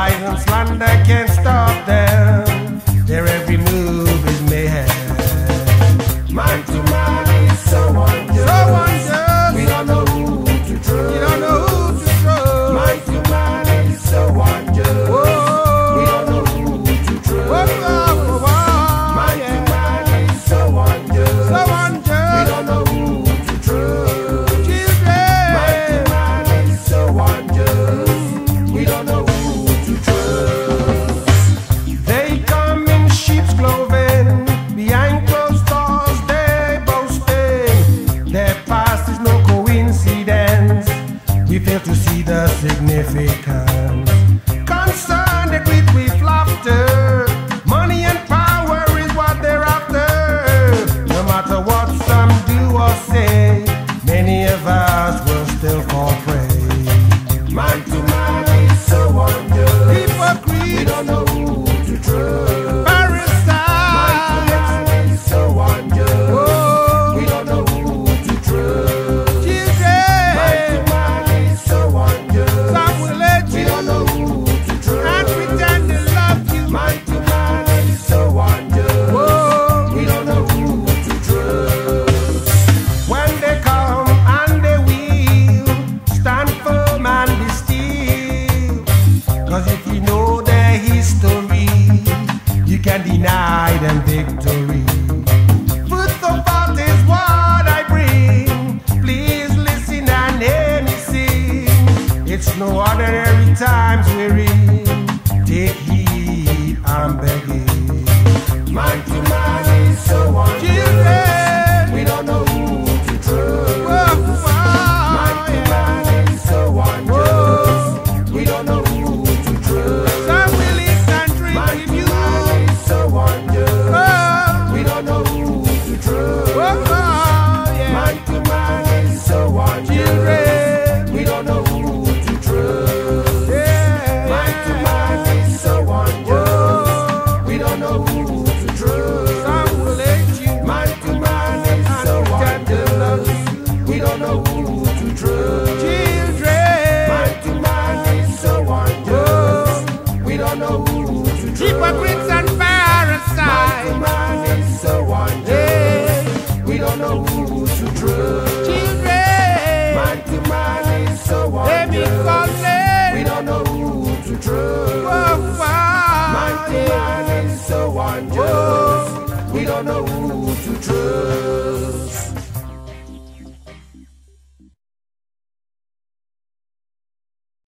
lies and slander can't stop them. Their every move is mayhem. Man to man is so unjust. So unjust. We don't know who to trust. We don't know who to trust. Man to man is so unjust. Whoa. We don't know who to trust. Whoa, whoa, Man yeah. to man is so unjust. So unjust. We don't know who to trust. Children. Man to man is so unjust. We don't know who to trust. They come in sheep's clothing, behind closed doors they boasting. Their past is no coincidence. We fail to see the significance. Concerned they greet with laughter. Money and power is what they're after. No matter what some do or say, many of us will still fall prey. Man to man is so unjust. We Hypocrite, don't know who to trust. parasite. Man to man is so unjust. Oh, We don't know who to trust. children. Man to man is so unjust. Some will let We you don't know who to and trust. pretend they love you. Man to man is so unjust. Whoa. We don't know who to trust. When they come and they will stand firm and be still. Cause if you know their history, you can deny them victory. Food for thought is what I bring. Please listen and hear me sing. It's no ordinary times we're in. Take heed, I'm begging. Man to man is so unjust. Children. We don't know who to trust. Whoa, whoa, Man to yeah. man is so unjust. We don't know who to trust. Some will eat and drink Man with to you. man is so unjust. Oh, We don't know who to trust. oh, yeah. Man to man is so unjust. Children. We don't know who to trust. Yeah. Man to man is so unjust. We don't know who to trust. Some will hate you Man to man is so and pretend to love unjust. you. We don't know who to trust. Children. Man to man is so